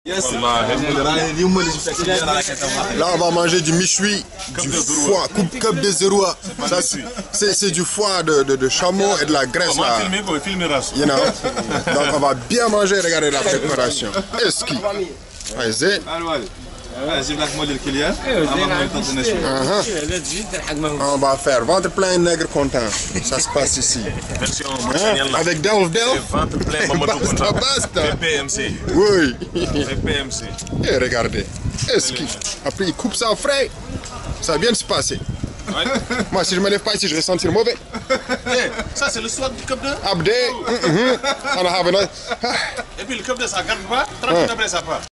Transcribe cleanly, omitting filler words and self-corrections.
Là, on va manger du méchoui, du foie, coupe de zéroua. C'est du foie de chameau et de la graisse là. You know? Donc, on va bien manger. Regardez la préparation. Est-ce qu'il on va faire ventre plein, nègre content. Ça se passe ici. Avec Delve. Basta. PMC. Oui. PMC. Et regardez. Est-ce qu'il... Après, il coupe ça au frais. Ça va bien se passer. Moi, si je me lève pas ici, je vais sentir mauvais. Ça, c'est le swag du Cup 2. Abdé. Et puis le Cup 2, ça garde pas. 30 minutes après, ça part.